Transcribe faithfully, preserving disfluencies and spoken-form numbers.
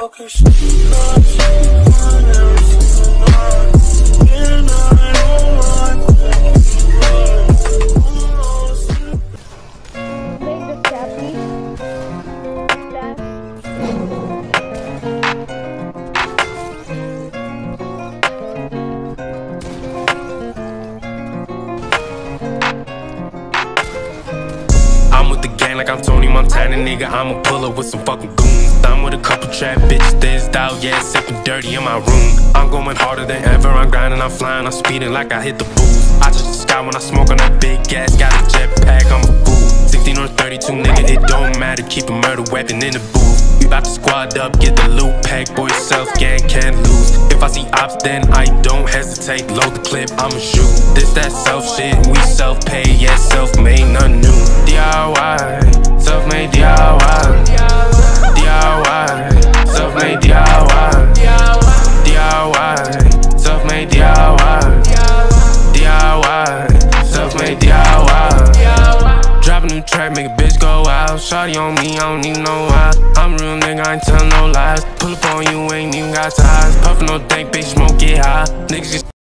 Okay, so you got someone, never seen none. And I don't want to let you run. Make the happy. Last. I'm with the gang like I'm Tony Montana, nigga. I'ma pull up with some fucking goons. I'm with a couple trap bitches, this out, yeah, sipping dirty in my room. I'm going harder than ever, I'm grinding, I'm flying, I'm speeding like I hit the booze. I touch the sky when I smoke on that big gas, got a jetpack, I'm a fool. sixteen or thirty-two, nigga, it don't matter, keep a murder weapon in the booth. We bout to squad up, get the loot pack, boy, self gang can't lose. If I see ops, then I don't hesitate, load the clip, I'ma shoot. This that self shit, we self-pay, yeah, self-made, nothing new. D I Y, self-made D I Y, D I Y, self-made D I Y, D I Y, self-made D I Y, D I Y, self-made D I Y. Drop a new track, make a bitch go out. Shawty on me, I don't even know why. I'm a real nigga, I ain't tellin' no lies. Pull up on you, ain't even got ties. Puffin' no dank, bitch, smoke, get high. Niggas just